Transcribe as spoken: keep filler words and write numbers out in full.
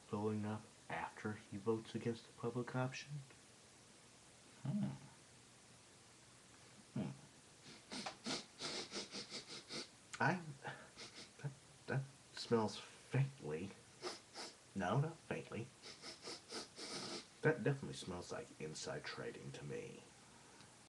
voting up after he votes against the public option? Hmm. Hmm. I... That, that smells faintly. No, not faintly. That definitely smells like inside trading to me.